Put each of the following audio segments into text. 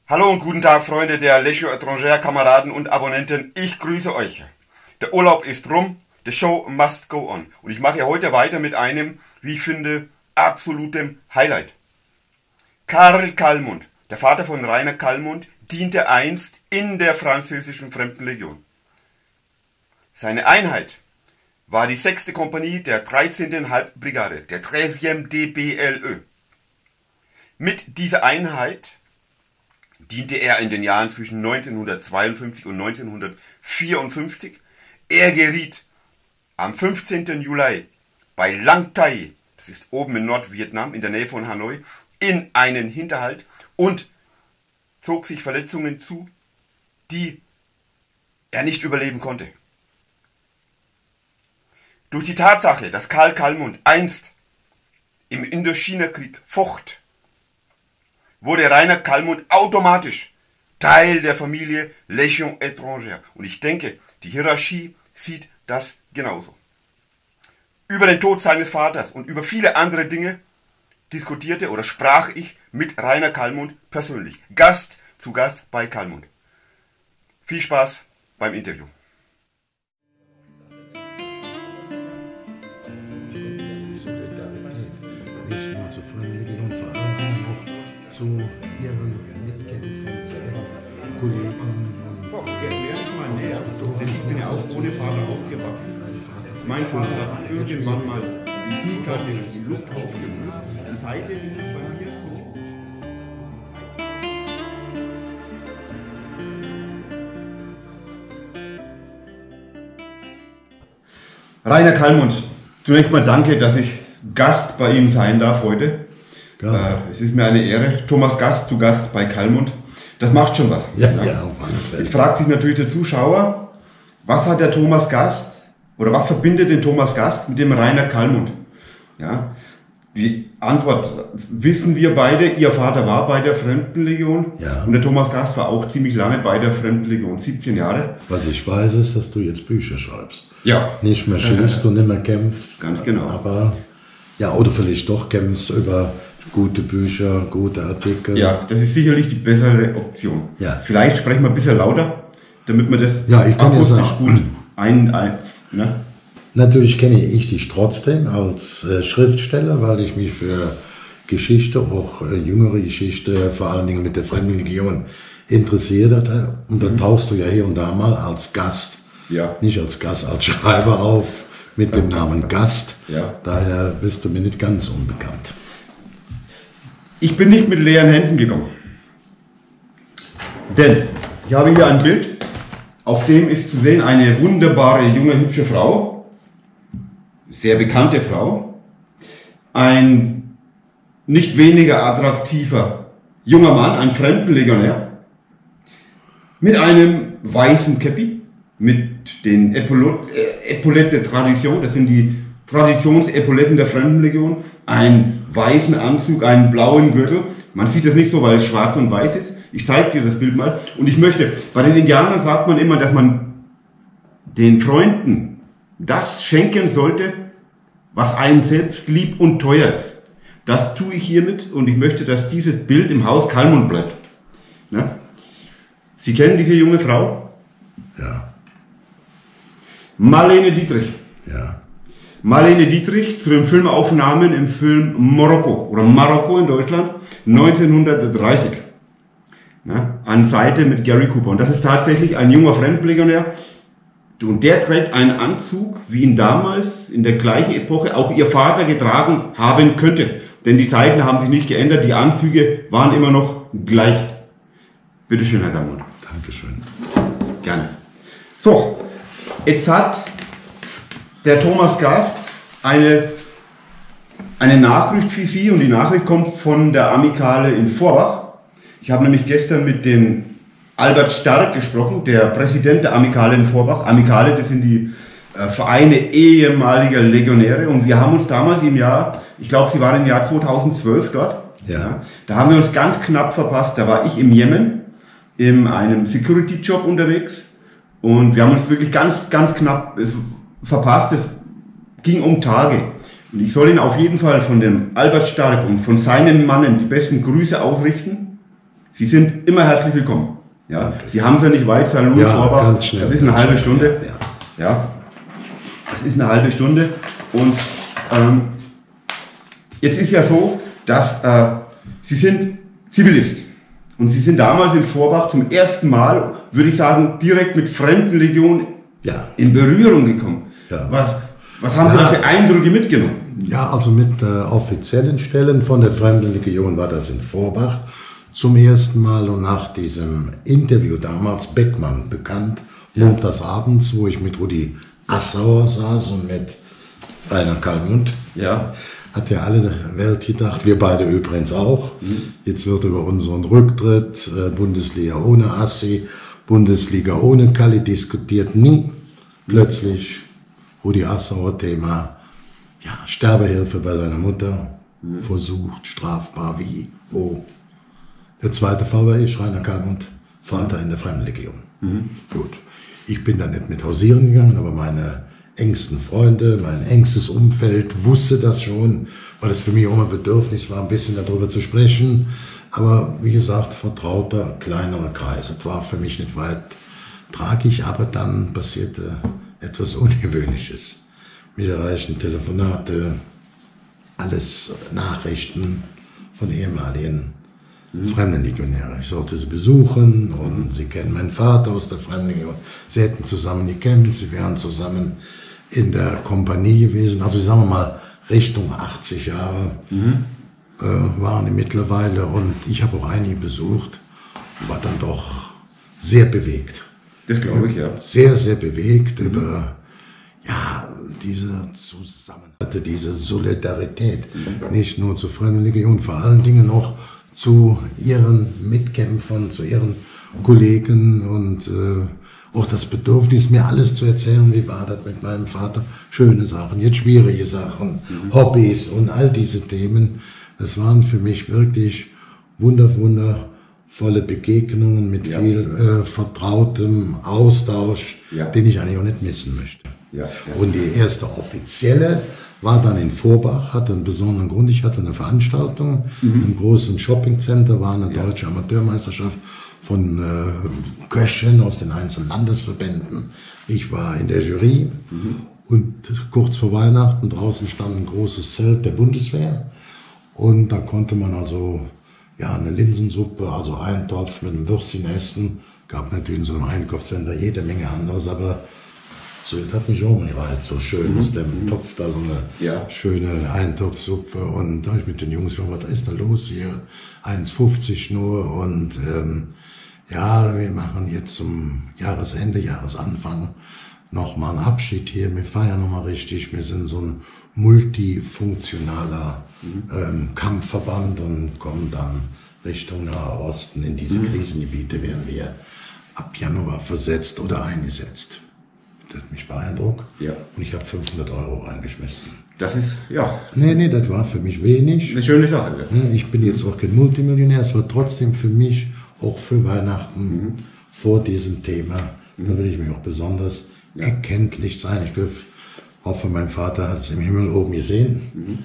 Hallo und guten Tag, Freunde der Légion Étrangère, Kameraden und Abonnenten. Ich grüße euch. Der Urlaub ist rum, the show must go on. Und ich mache heute weiter mit einem, wie ich finde, absolutem Highlight. Karl Kallmund, der Vater von Rainer Kallmund, diente einst in der französischen Fremdenlegion. Seine Einheit war die 6. Kompanie der 13. Halbbrigade, der 13. DBLÖ. Mit dieser Einheit diente er in den Jahren zwischen 1952 und 1954. Er geriet am 15. Juli bei Lang Thai, das ist oben in Nordvietnam, in der Nähe von Hanoi, in einen Hinterhalt und zog sich Verletzungen zu, die er nicht überleben konnte. Durch die Tatsache, dass Karl Kallmund einst im Indochina-Krieg focht, wurde Rainer Kallmund automatisch Teil der Familie Légion Étrangère. Und ich denke, die Hierarchie sieht das genauso. Über den Tod seines Vaters und über viele andere Dinge diskutierte oder sprach ich mit Rainer Kallmund persönlich. Gast zu Gast bei Kallmund. Viel Spaß beim Interview. Zu ihren Mitkämpfern, zu ihren Kollegen. Ich bin ja auch ohne Vater aufgewachsen. Mein Vater hat irgendwann mal die Kniekarte in die Luft aufgelöst. Und seitdem ist es bei mir so. Rainer Kallmund, zunächst mal danke, dass ich Gast bei Ihnen sein darf heute. Es ist mir eine Ehre. Thomas Gast zu Gast bei Kallmund. Das macht schon was. Ja, auf alle Fälle. Jetzt fragt sich natürlich der Zuschauer, was hat der Thomas Gast oder was verbindet den Thomas Gast mit dem Rainer Kallmund? Ja, die Antwort wissen wir beide. Ihr Vater war bei der Fremdenlegion und der Thomas Gast war auch ziemlich lange bei der Fremdenlegion, 17 Jahre. Was ich weiß, ist, dass du jetzt Bücher schreibst. Ja. Nicht mehr schießt und nicht mehr kämpfst. Ganz genau. Aber ja, oder vielleicht doch kämpfst über gute Bücher, gute Artikel. Ja, das ist sicherlich die bessere Option. Ja. Vielleicht sprechen wir ein bisschen lauter, damit man das ich kann jetzt akustisch gut ne? Natürlich kenne ich dich trotzdem als Schriftsteller, weil ich mich für Geschichte, auch jüngere Geschichte, vor allen Dingen mit der Fremdenlegion interessiert hatte. Und dann tauchst du ja hier und da mal als Gast, nicht als Gast, als Schreiber auf, mit dem Namen Gast. Ja. Daher bist du mir nicht ganz unbekannt. Ich bin nicht mit leeren Händen gekommen. Denn ich habe hier ein Bild, auf dem ist zu sehen eine wunderbare, junge, hübsche Frau, sehr bekannte Frau, ein nicht weniger attraktiver junger Mann, ein Fremdenlegionär, mit einem weißen Käppi, mit den Epaulette Tradition, das sind die Traditionsepauletten der Fremdenlegion, einen weißen Anzug, einen blauen Gürtel. Man sieht das nicht so, weil es schwarz und weiß ist. Ich zeige dir das Bild mal. Und ich möchte, bei den Indianern sagt man immer, dass man den Freunden das schenken sollte, was einem selbst lieb und teuer ist. Das tue ich hiermit und ich möchte, dass dieses Bild im Haus Kallmund bleibt. Ja? Sie kennen diese junge Frau? Ja. Marlene Dietrich. Ja. Marlene Dietrich zu den Filmaufnahmen im Film Marokko oder Marokko in Deutschland 1930. Ja, an Seite mit Gary Cooper. Und das ist tatsächlich ein junger Fremdenlegionär. Und der trägt einen Anzug, wie ihn damals in der gleichen Epoche auch ihr Vater getragen haben könnte. Denn die Zeiten haben sich nicht geändert, die Anzüge waren immer noch gleich. Bitte schön, Herr Kallmund. Dankeschön. Gerne. So, jetzt hat der Thomas Gast eine Nachricht für Sie und die Nachricht kommt von der Amikale in Forbach. Ich habe nämlich gestern mit dem Albert Stark gesprochen, der Präsident der Amikale in Forbach. Amikale, das sind die Vereine ehemaliger Legionäre und wir haben uns damals im Jahr, ich glaube, Sie waren im Jahr 2012 dort. Ja. Da haben wir uns ganz knapp verpasst. Da war ich im Jemen in einem Security-Job unterwegs und wir haben uns wirklich ganz knapp verpasst. Es ging um Tage. Und ich soll Ihnen auf jeden Fall von dem Albert Stark und von seinen Mannen die besten Grüße ausrichten. Sie sind immer herzlich willkommen. Ja, Sie haben es ja nicht weit, Salut, Ja, ganz schnell. Das ist eine halbe Stunde. Ja. Ja, das ist eine halbe Stunde. Und jetzt ist ja so, dass Sie sind Zivilist. Und Sie sind damals in Vorbach zum ersten Mal, würde ich sagen, direkt mit Fremdenlegion in Berührung gekommen. Ja. Was haben Sie da für Eindrücke mitgenommen? Ja, also mit offiziellen Stellen von der Fremdenlegion war das in Vorbach zum ersten Mal, und nach diesem Interview damals, Beckmann bekannt, montagsabends, wo ich mit Rudi Assauer saß und mit Rainer Kallmund. Ja. Hat ja alle Welt gedacht, wir beide übrigens auch. Jetzt wird über unseren Rücktritt, Bundesliga ohne Assi, Bundesliga ohne Kalli diskutiert. Nie plötzlich Rudi Assauer Thema, Sterbehilfe bei seiner Mutter, versucht, strafbar, wie, wo. Der zweite Fall war ich, Rainer Kallmund, Vater in der Fremdenlegion. Gut, ich bin da nicht mit hausieren gegangen, aber meine engsten Freunde, mein engstes Umfeld wusste das schon, weil es für mich auch immer Bedürfnis war, ein bisschen darüber zu sprechen. Aber wie gesagt, vertrauter, kleinerer Kreis. Es war für mich nicht weit tragisch, aber dann passierte etwas Ungewöhnliches. Mir reichen Telefonate, alles Nachrichten von ehemaligen Fremdenlegionäre. Ich sollte sie besuchen und sie kennen meinen Vater aus der Fremdenlegion. Sie hätten zusammen gekämpft, sie wären zusammen in der Kompanie gewesen. Also sagen wir mal Richtung 80 Jahre waren die mittlerweile, und ich habe auch einige besucht und war dann doch sehr bewegt. Das glaube ich, ja. Sehr, sehr bewegt über diese Zusammenhalt, diese Solidarität. Nicht nur zur Fremdenlegion, vor allen Dingen auch zu ihren Mitkämpfern, zu ihren Kollegen, und auch das Bedürfnis, mir alles zu erzählen, wie war das mit meinem Vater. Schöne Sachen, jetzt schwierige Sachen, Hobbys und all diese Themen. Das waren für mich wirklich wundervolle Begegnungen mit viel vertrautem Austausch, den ich eigentlich auch nicht missen möchte. Ja. Und die erste offizielle war dann in Vorbach, hatte einen besonderen Grund. Ich hatte eine Veranstaltung im großen Shoppingcenter, war eine deutsche Amateurmeisterschaft von Köchen aus den einzelnen Landesverbänden. Ich war in der Jury und kurz vor Weihnachten draußen stand ein großes Zelt der Bundeswehr, und da konnte man also eine Linsensuppe, also Eintopf mit einem Würstchen essen. Gab natürlich in so einem Einkaufscenter jede Menge anderes, aber so, das hat mich auch mal gereizt, so schön aus dem Topf da so eine schöne Eintopfsuppe, und da habe ich mit den Jungs gesagt, was ist da los hier? 1,50 nur, und wir machen jetzt zum Jahresende, Jahresanfang nochmal einen Abschied hier, wir feiern nochmal richtig, wir sind so ein multifunktionaler Kampfverband und kommen dann Richtung Nahe Osten. In diese Krisengebiete werden wir ab Januar versetzt oder eingesetzt. Das hat mich beeindruckt. Ja. Und ich habe 500 € reingeschmissen. Das ist, Nee, das war für mich wenig. eine schöne Sache. Ja. Ich bin jetzt auch kein Multimillionär, es war trotzdem für mich, auch für Weihnachten, vor diesem Thema, da will ich mich auch besonders erkenntlich sein. Ich hoffe, mein Vater hat es im Himmel oben gesehen.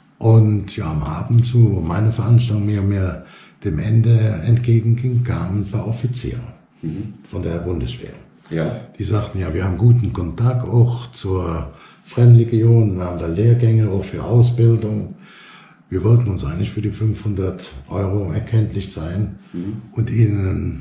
Und am Abend, wo meine Veranstaltung mehr dem Ende entgegenging, kamen ein paar Offiziere von der Bundeswehr. Ja. Die sagten, wir haben guten Kontakt auch zur Fremdenlegion, wir haben da Lehrgänge auch für Ausbildung. Wir wollten uns eigentlich für die 500 € erkenntlich sein und ihnen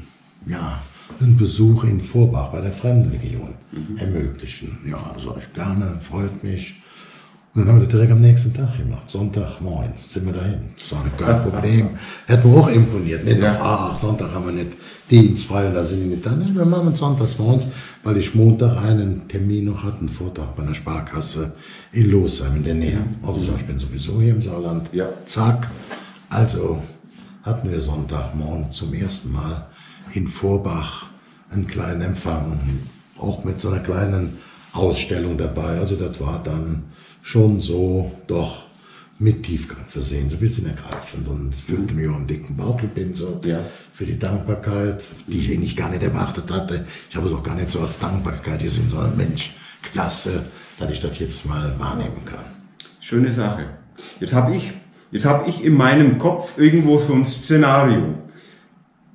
einen Besuch in Vorbach bei der Fremdenlegion ermöglichen. Ja, sag ich gerne, freut mich. Und dann haben wir das direkt am nächsten Tag gemacht, Sonntagmorgen sind wir dahin. Das war kein Problem, hätten wir auch imponiert. Nicht Sonntag haben wir nicht dienstfrei und da sind die nicht da. Wir machen es sonntagsmorgens, weil ich Montag einen Termin noch hatte, einen Vortrag bei einer Sparkasse in Losheim in der Nähe. Also ich bin sowieso hier im Sauerland. Ja. Zack. Also hatten wir Sonntagmorgen zum ersten Mal in Vorbach einen kleinen Empfang, auch mit so einer kleinen Ausstellung dabei. Also das war dann schon so doch mit Tiefgang versehen, so ein bisschen ergreifend, und fühlte mir auch einen dicken Bauch gepinselt für die Dankbarkeit, die ich eigentlich gar nicht erwartet hatte. Ich habe es auch gar nicht so als Dankbarkeit gesehen, sondern Mensch, klasse, dass ich das jetzt mal wahrnehmen kann. Schöne Sache. Jetzt hab ich in meinem Kopf irgendwo so ein Szenario.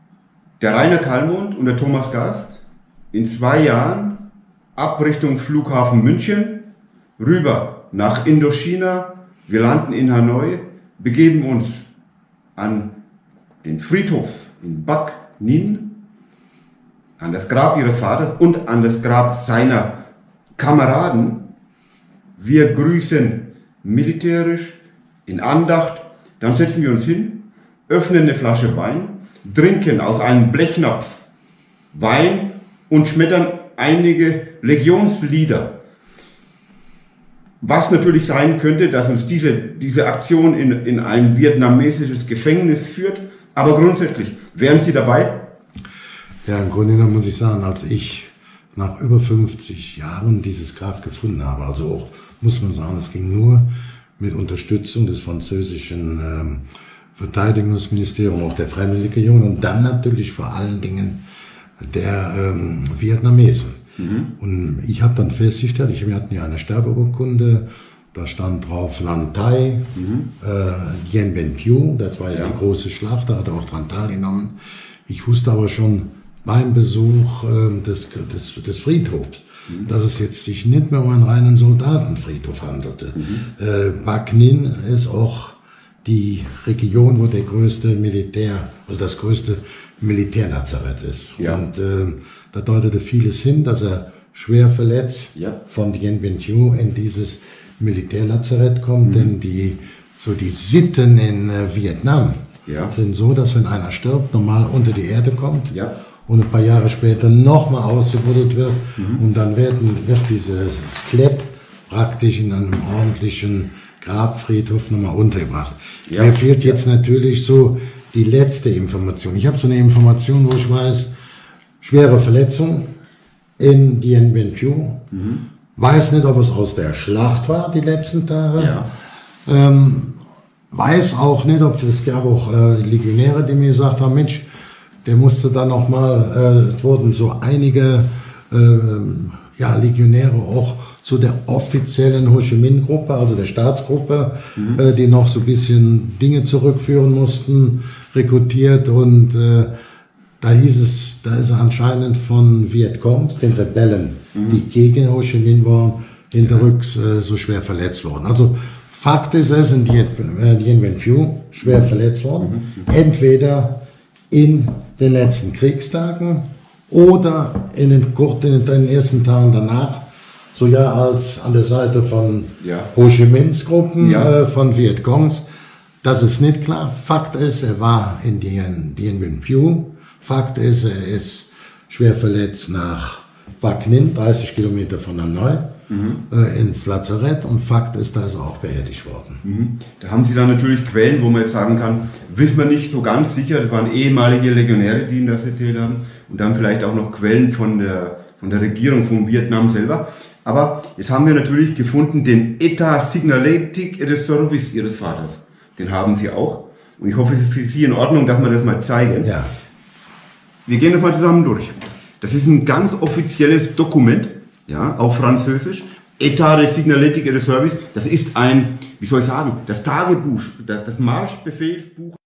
Der Rainer Kallmund und der Thomas Gast in 2 Jahren ab Richtung Flughafen München, rüber nach Indochina, wir landen in Hanoi, begeben uns an den Friedhof in Bac Ninh, an das Grab ihres Vaters und an das Grab seiner Kameraden. Wir grüßen militärisch, in Andacht, dann setzen wir uns hin, öffnen eine Flasche Wein, trinken aus einem Blechnapf Wein und schmettern einige Legionslieder. Was natürlich sein könnte, dass uns diese Aktion in ein vietnamesisches Gefängnis führt, aber grundsätzlich, wären Sie dabei? Ja, im Grunde genommen muss ich sagen, als ich nach über 50 Jahren dieses Grab gefunden habe, also auch, muss man sagen, es ging nur mit Unterstützung des französischen Verteidigungsministeriums, auch der Fremdenlegion und dann natürlich vor allen Dingen der Vietnamesen. Und ich habe dann festgestellt, wir hatten ja eine Sterbeurkunde, da stand drauf Lan Thai, Dien Bien Phu, das war ja die große Schlacht, da hat er auch dran teilgenommen. Ich wusste aber schon beim Besuch des Friedhofs, dass es jetzt sich nicht mehr um einen reinen Soldatenfriedhof handelte. Bac Ninh ist auch die Region, wo der größte das größte Militärlazarett ist. Ja. Und da deutete vieles hin, dass er schwer verletzt von Dien Bien Phu in dieses Militärlazarett kommt, denn die Sitten in Vietnam sind so, dass wenn einer stirbt, normal unter die Erde kommt und ein paar Jahre später nochmal ausgebuddelt wird und dann wird dieses Skelett praktisch in einem ordentlichen Grabfriedhof nochmal untergebracht. Mir fehlt jetzt natürlich so die letzte Information. Ich habe so eine Information, wo ich weiß, schwere Verletzung in Dien Bien Phu. Weiß nicht, ob es aus der Schlacht war, die letzten Tage. Weiß auch nicht, ob es gab auch Legionäre, die mir gesagt haben, Mensch, der musste dann nochmal, es wurden so einige Legionäre auch zu der offiziellen Ho Chi Minh Gruppe, also der Staatsgruppe, die noch so ein bisschen Dinge zurückführen mussten, rekrutiert und da hieß es, da ist er anscheinend von Vietcongs, den Rebellen, die gegen Ho Chi Minh waren, hinterrücks so schwer verletzt worden. Also Fakt ist, er ist in Dien Bien Phu schwer verletzt worden, entweder in den letzten Kriegstagen oder in den ersten Tagen danach, so als an der Seite von Ho Chi Minhs Gruppen, von Vietcongs. Das ist nicht klar. Fakt ist, er war in Dien Bien Phu. Fakt ist, er ist schwer verletzt nach Bac Ninh, 30 Kilometer von Hanoi, ins Lazarett. Und Fakt ist, da ist er auch beerdigt worden. Da haben Sie dann natürlich Quellen, wo man jetzt sagen kann, wissen wir nicht so ganz sicher, das waren ehemalige Legionäre, die Ihnen das erzählt haben. Und dann vielleicht auch noch Quellen von der Regierung von Vietnam selber. Aber jetzt haben wir natürlich gefunden den État signalétique et de service Ihres Vaters. Den haben Sie auch. Und ich hoffe, es ist für Sie in Ordnung, dass wir das mal zeigen. Ja. Wir gehen das mal zusammen durch. Das ist ein ganz offizielles Dokument, auf Französisch. État de signalétique et de service. Das ist ein, wie soll ich sagen, das Tagebuch, das Marschbefehlsbuch.